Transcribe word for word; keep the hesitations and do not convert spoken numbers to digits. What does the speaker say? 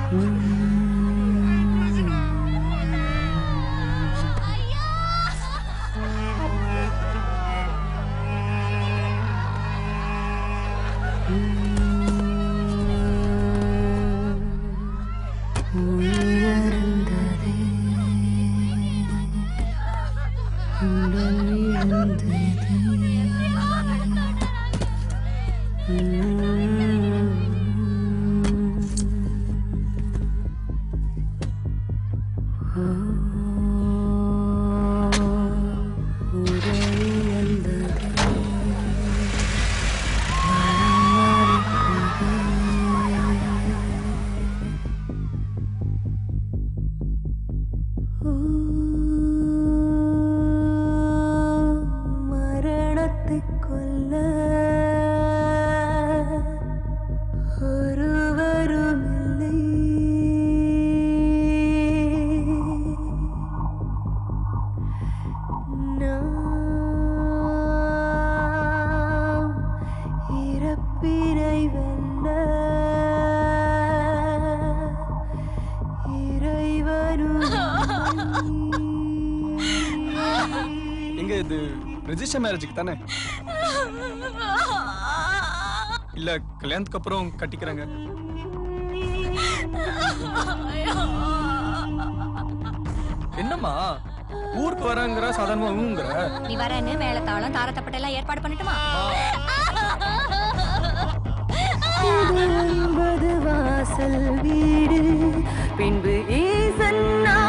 Register மேரேஜுக்கு தானே இல்ல கல்யாணத்துக்கு அப்புறம் கட்டிக்கிறாங்க. என்னம்மா ஊருக்கு வரங்கிற சாதாரணமா ஊங்குற? நீ வரன்னு மேலத்தாளம் தாரத்தப்பட்ட எல்லாம் ஏற்பாடு பண்ணட்டுமா? வாசல் வீடு பின்பு ஈசன்